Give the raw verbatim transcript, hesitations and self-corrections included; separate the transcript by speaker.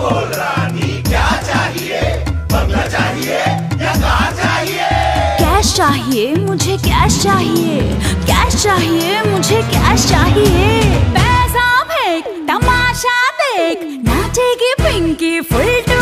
Speaker 1: बोल रानी क्या चाहिए, बंगला चाहिए या कार चाहिए?
Speaker 2: कैश चाहिए मुझे, कैश चाहिए, कैश चाहिए मुझे, कैश चाहिए। पैसा फेंक तमाशा देख, नाचेगी पिंकी फुल